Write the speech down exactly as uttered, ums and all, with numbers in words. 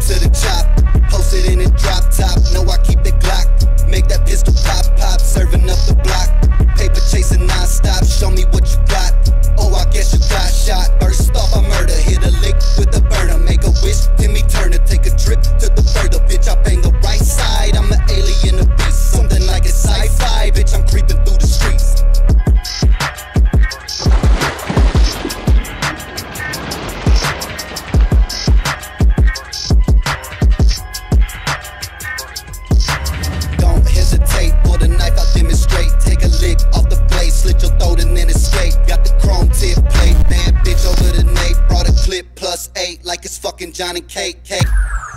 to the chop, posted in a drop top. Know I keep the Glock, make that pistol pop pop. Serving up the block, paper chasing non-stop. Show me what you got. Oh, I guess you got shot. Burst off a murder, hit a lick with a burner. Make a wish, Timmy Turner, take a trip to the further. Bitch, I bang the right side. I'm an alien, a beast, something like a sci-fi. Bitch, I'm creeping through the streets. Don't hesitate, pull the knife out, demonstrate. Take a lick off the blade, slit your throat and then escape. Got the chrome tip plate, bad bitch over the nape. Brought a clip plus eight like it's fucking John and Kate. Cake.